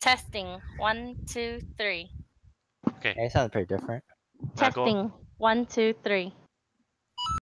Testing. 1, 2, 3. Okay. It sounds pretty different. Now go. Testing. 1, 2, 3.